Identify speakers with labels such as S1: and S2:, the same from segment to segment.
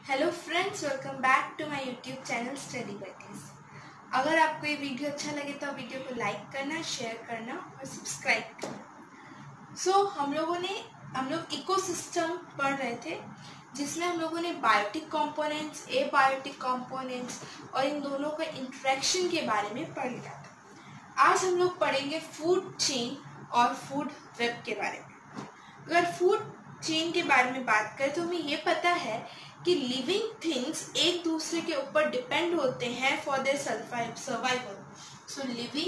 S1: Hello friends, welcome back to my YouTube channel study buddies. अगर आपको ये video अच्छा लगे तो वीडियो को लाइक करना, शेयर करना और सब्सक्राइब करना। हम लोग इकोसिस्टम पढ़ रहे थे, जिसमें हम लोगों ने बायोटिक कंपोनेंट्स, एबायोटिक कंपोनेंट्स और इन दोनों का इंटरेक्शन के बारे में पढ़ लिया था। आज हम लोग पढ़ेंगे फूड चेन और फूड वेब के बारे में। अगर फूड चेन के बारे में बात करें तो हमें ये पता है कि लिविंग थिंग्स एक दूसरे के ऊपर डिपेंड होते हैं for their survival. So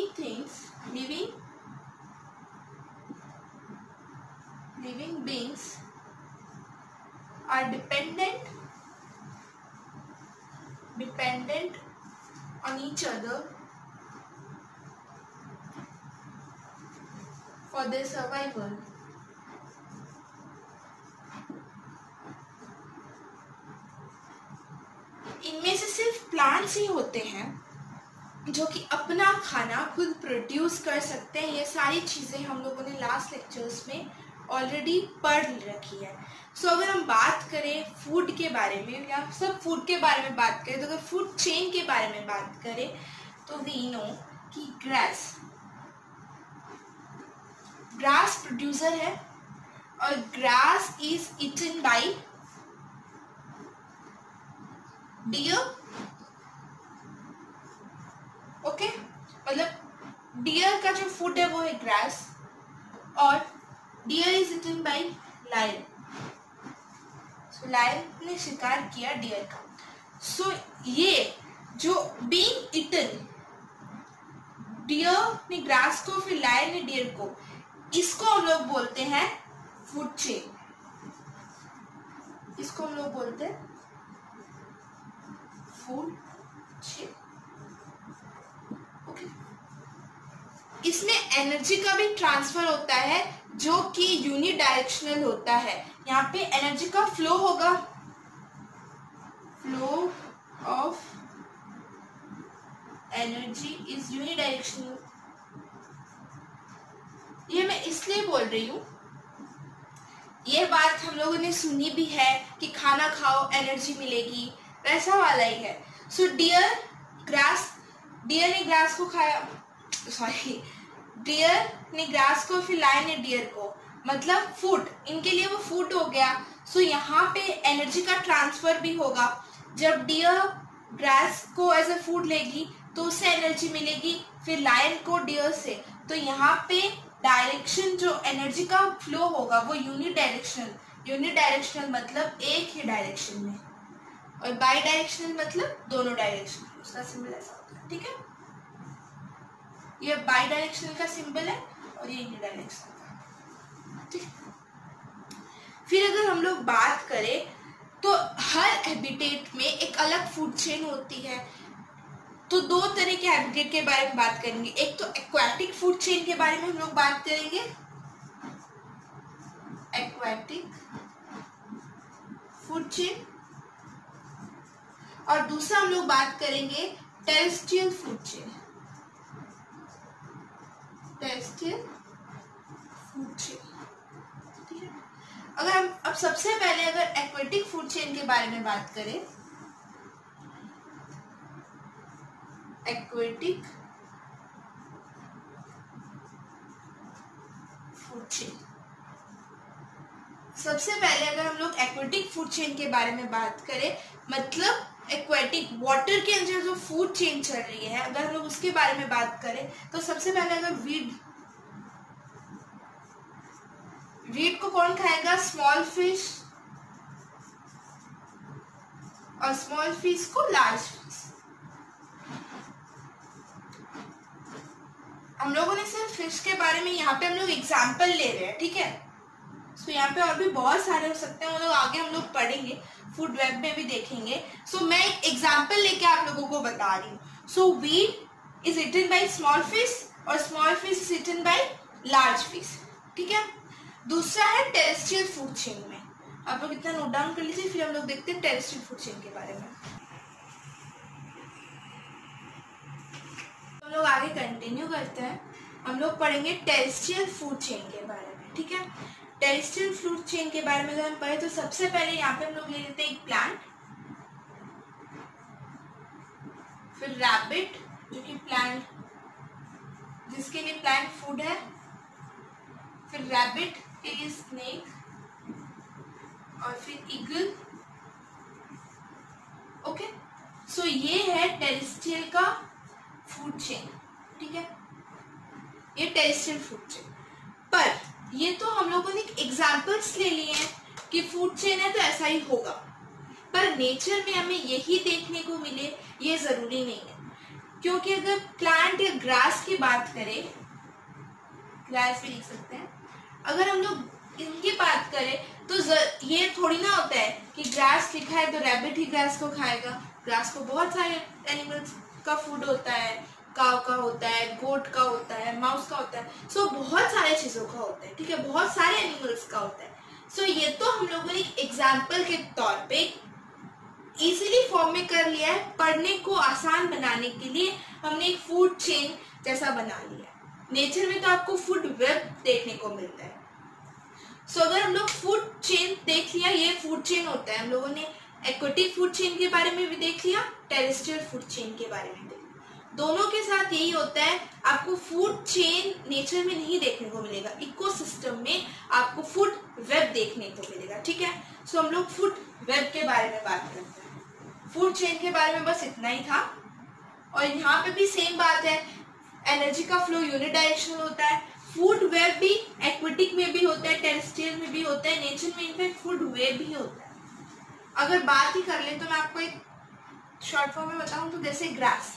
S1: living beings are dependent on each other for their survival. इनमें से सिर्फ प्लांट्स ही होते हैं जो कि अपना खाना खुद प्रोड्यूस कर सकते हैं। ये सारी चीज़ें हम लोगों ने लास्ट लेक्चर्स में ऑलरेडी पढ़ रखी है। सो अगर हम बात करें फूड के बारे में या सब फूड के बारे में बात करें, तो अगर फूड चेन के बारे में बात करें तो वी नो कि ग्रास प्रोड्यूसर है और grass is eaten by deer. Okay, मतलब डियर का जो फूड है वो है ग्रास और deer is eaten by lion. So lion ने शिकार किया डियर का। सो ये जो बीइंग ईटन, डियर ने ग्रास को, फिर लायन ने डियर को, इसको हम लोग बोलते हैं फूड चेन। इसको हम लोग बोलते हैं फूड चेन। ओके, इसमें एनर्जी का भी ट्रांसफर होता है जो कि यूनिडायरेक्शनल होता है। यहाँ पे एनर्जी का फ्लो होगा, flow of energy is unidirectional. ये मैं इसलिए बोल रही हूँ, ये बात हम लोगों ने सुनी भी है कि खाना खाओ एनर्जी मिलेगी, वैसा वाला ही है। सो डियर ने ग्रास को खाया, डियर ने ग्रास को, फिर लायन ने डियर को, मतलब फूड, इनके लिए वो फूड हो गया। सो यहाँ पे एनर्जी का ट्रांसफर भी होगा। जब डियर ग्रास को एज ए फूड लेगी तो उससे एनर्जी मिलेगी, फिर लायन को डियर से। तो यहाँ पे डायरेक्शन, जो एनर्जी का फ्लो होगा वो यूनिडायरेक्शनल मतलब एक ही डायरेक्शन में, और बाई डायरेक्शनल मतलब दोनों डायरेक्शन। उसका सिंबल ऐसा होता है, ठीक है। ये बाई डायरेक्शनल का सिंबल है और ये यूनिडायरेक्शनल का, ठीक। फिर अगर हम लोग बात करें तो हर हैबिटेट में एक अलग फूड चेन होती है। तो दो तरह के हैबिटेट के बारे में बात करेंगे। एक तो एक्वाटिक फूड चेन के बारे में हम लोग बात करेंगे, एक्वाटिक फूड चेन, और दूसरा हम लोग बात करेंगे terrestrial food chain. Terrestrial food chain, ठीक है। अगर हम अब सबसे पहले अगर एक्वाटिक फूड चेन के बारे में बात करें, एक्वाटिक फूड चेन, सबसे पहले अगर हम लोग एक्वाटिक फूड चेन के बारे में बात करें, मतलब एक्वाटिक वाटर के अंदर जो फूड चेन चल रही है, अगर हम लोग उसके बारे में बात करें तो सबसे पहले अगर वीड को कौन खाएगा? स्मॉल फिश, और स्मॉल फिश को लार्ज फिश। हम लोगों ने सिर्फ फिश के बारे में यहाँ पे हम लोग एग्जाम्पल ले रहे हैं, ठीक है। सो यहाँ पे और भी बहुत सारे हो सकते हैं, वो लोग आगे हम लोग पढ़ेंगे, फूड वेब में भी देखेंगे। सो मैं एक एग्जाम्पल लेके आप लोगों को बता रही हूँ। So weed is eaten by small fish और small fish is eaten by large fish, ठीक है। दूसरा है टेरेस्ट्रियल फूड चेन में। आप लोग इतना नोट डाउन कर लीजिए, फिर हम लोग देखते हैं टेरेस्ट्रियल फूड चेन के बारे में। हम लोग आगे कंटिन्यू करते हैं। हम लोग पढ़ेंगे टेरेस्ट्रियल फूड चेन के बारे में, ठीक है। टेरेस्ट्रियल फूड चेन के बारे में अगर हम पढ़े तो सबसे पहले यहाँ पे हम लोग ले लेते हैं एक प्लांट। फिर रैबिट जो कि प्लांट, जिसके लिए प्लांट फूड है, फिर रैबिट के लिए स्नेक, और फिर ईगल। ओके, सो ये है टेरेस्ट्रियल का फूड चेन। ठीक है, ये टेरेस्ट्रियल फूड चेन। पर ये तो हम लोगों ने एग्जाम्पल्स ले लिए हैं कि फूड चेन है तो ऐसा ही होगा, पर नेचर में हमें यही देखने को मिले ये जरूरी नहीं है। क्योंकि अगर प्लांट या ग्रास की बात करें, ग्रास भी लिख सकते हैं, अगर हम लोग इनकी बात करें तो ये थोड़ी ना होता है कि ग्रास लिखा है तो रैबिट ही ग्रास को खाएगा। ग्रास को बहुत सारे एनिमल्स का फूड होता है, काव का होता है, गोट का होता है, माउस का होता है, सो बहुत सारे चीजों का होता है। ठीक है, बहुत सारे एनिमल्स का होता है। सो ये तो हम लोगों ने एक एग्जाम्पल के तौर पे इजीली फॉर्म में कर लिया है, पढ़ने को आसान बनाने के लिए हमने एक फूड चेन जैसा बना लिया है। नेचर में तो आपको फूड वेब देखने को मिलता है। सो अगर हम लोग फूड चेन देख लिया, ये फूड चेन होता है। हम लोगों ने एक्वेटिक फूड चेन के बारे में भी देख लिया, टेरेस्ट्रियल फूड चेन के बारे में देख लिया। दोनों के साथ यही होता है, आपको फूड चेन नेचर में नहीं देखने को मिलेगा, इकोसिस्टम में आपको फूड वेब देखने को मिलेगा। ठीक है, सो हम लोग फूड वेब के बारे में बात करते हैं। फूड चेन के बारे में बस इतना ही था। और यहाँ पे भी सेम बात है, एनर्जी का फ्लो यूनिडायरेक्शनल होता है। फूड वेब भी एक्वेटिक में भी होता है, टेरेस्ट्रियल में भी होता है, नेचर में इनफैक्ट फूड वेब भी होता है। अगर बात ही कर ले तो मैं आपको एक शॉर्ट फॉर्म में बताऊं तो जैसे ग्रास,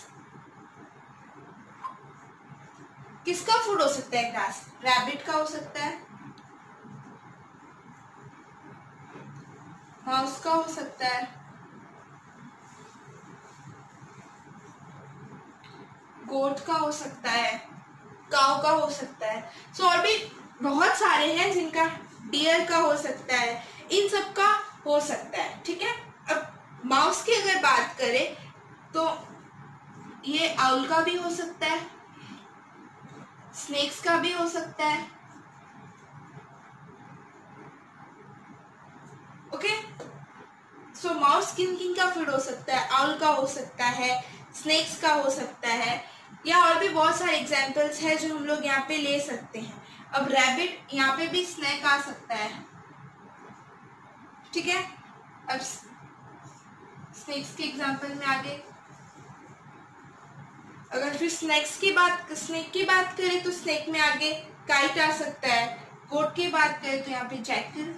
S1: किसका फूड हो सकता है ग्रास? रैबिट का हो सकता है, माउस का हो सकता है, गोट का हो सकता है, काऊ का हो सकता है। सो और भी बहुत सारे हैं जिनका, डियर का हो सकता है, इन सब का हो सकता है। ठीक है, अब माउस की अगर बात करें तो ये आउल का भी हो सकता है, स्नेक्स का भी हो सकता है। ओके, सो माउस किन किन का फूड हो सकता है? आउल का हो सकता है, स्नेक्स का हो सकता है, या और भी बहुत सारे एग्जाम्पल्स हैं जो हम लोग यहाँ पे ले सकते हैं। अब रैबिट, यहाँ पे भी स्नेक आ सकता है। ठीक है, अब स्नेक्स के एग्जाम्पल में आगे, अगर फिर स्नेक की बात करें तो स्नेक में आगे काइट आ सकता है। गोट की बात करें तो यहाँ पे जैकल,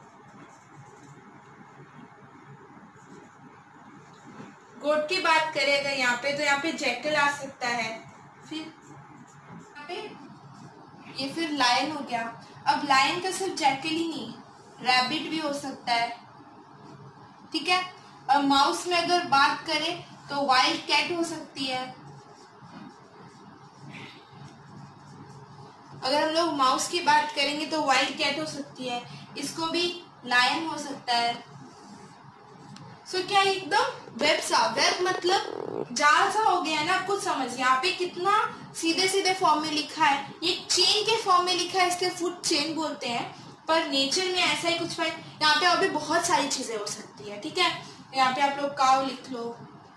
S1: गोट की बात करें अगर यहाँ पे तो यहाँ पे जैकल आ सकता है। फिर यहाँ पे ये फिर लायन हो गया। अब लायन का सिर्फ जैकल ही नहीं, रैबिट भी हो सकता है। ठीक है, और माउस में अगर बात करें तो वाइल्ड कैट हो सकती है। अगर हम लोग माउस की बात करेंगे तो वाइल्ड कैट हो सकती है, इसको भी लायन हो सकता है। सो क्या एकदम वेब सा, वेब मतलब जाल सा हो गया है ना, आपको समझ, यहाँ पे कितना सीधे सीधे फॉर्म में लिखा है, ये चेन के फॉर्म में लिखा है, इसके फूड चेन बोलते हैं। पर नेचर में ऐसा ही कुछ है, यहाँ पे और भी बहुत सारी चीजें हो सकती है। ठीक है, यहाँ पे आप लोग काऊ लिख लो,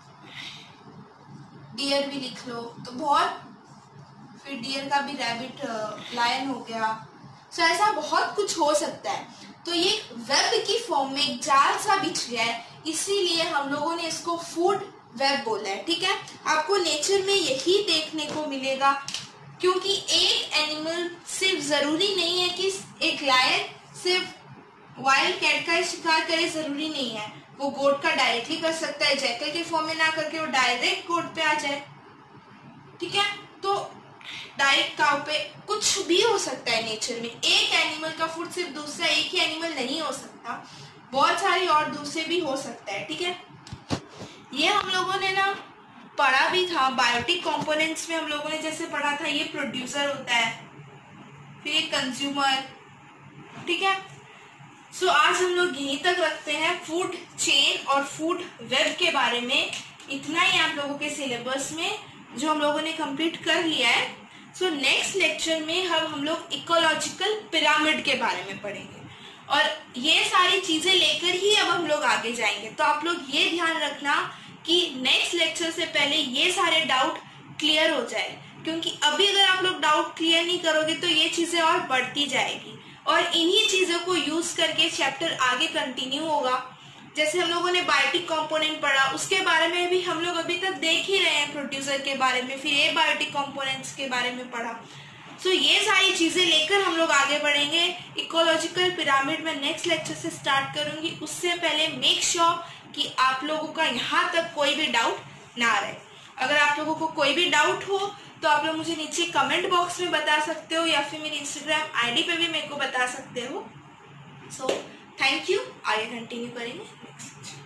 S1: डियर भी लिख लो, तो बहुत, फिर डियर का भी रैबिट, लायन हो गया। सो ऐसा बहुत कुछ हो सकता है। तो ये वेब की फॉर्म में एक जाल सा बिछ गया है, इसीलिए हम लोगों ने इसको फूड वेब बोला है। ठीक है, आपको नेचर में यही देखने को मिलेगा, क्योंकि एक एनिमल सिर्फ जरूरी नहीं है कि एक लायन सिर्फ वाइल्ड कैट का शिकार करे, जरूरी नहीं है। वो गोट का डायरेक्टली कर सकता है, जैकल के फॉर्म में ना करके वो डायरेक्ट गोट पे आ जाए। ठीक है, तो डायरेक्ट काउ पे कुछ भी हो सकता है नेचर में। एक एनिमल का फूड सिर्फ दूसरा एक ही एनिमल नहीं हो सकता, बहुत सारी और दूसरे भी हो सकता है। ठीक है, ये हम लोगों ने ना पढ़ा भी था बायोटिक कंपोनेंट्स में। हम लोगों ने जैसे पढ़ा था, ये प्रोड्यूसर होता है, फिर ये कंज्यूमर। ठीक है, सो आज हम लोग यहीं तक रखते हैं फूड चेन और फूड वेब के बारे में। इतना ही आप लोगों के सिलेबस में जो हम लोगों ने कंप्लीट कर लिया है। सो नेक्स्ट लेक्चर में हम लोग इकोलॉजिकल पिरामिड के बारे में पढ़ेंगे, और ये सारी चीजें लेकर ही अब हम लोग आगे जाएंगे। तो आप लोग ये ध्यान रखना कि नेक्स्ट लेक्चर से पहले ये सारे डाउट क्लियर हो जाए, क्योंकि अभी अगर आप लोग डाउट क्लियर नहीं करोगे तो ये चीजें और बढ़ती जाएगी और इन्हीं चीजों को यूज करके चैप्टर आगे कंटिन्यू होगा। जैसे हम लोगों ने बायोटिक कंपोनेंट पढ़ा, उसके बारे में भी हम लोग अभी तक देख ही रहे हैं, प्रोड्यूसर के बारे में, फिर ए बायोटिक कंपोनेंट्स के बारे में पढ़ा। सो ये सारी चीजें लेकर हम लोग आगे बढ़ेंगे। इकोलॉजिकल पिरामिड में नेक्स्ट लेक्चर से स्टार्ट करूंगी। उससे पहले मेक श्योर कि आप लोगों का यहाँ तक कोई भी डाउट ना रहे। अगर आप लोगों को कोई भी डाउट हो तो आप लोग मुझे नीचे कमेंट बॉक्स में बता सकते हो या फिर मेरी इंस्टाग्राम आईडी पे भी मेरे को बता सकते हो। So thank you. आगे कंटिन्यू करेंगे नेक्स्ट।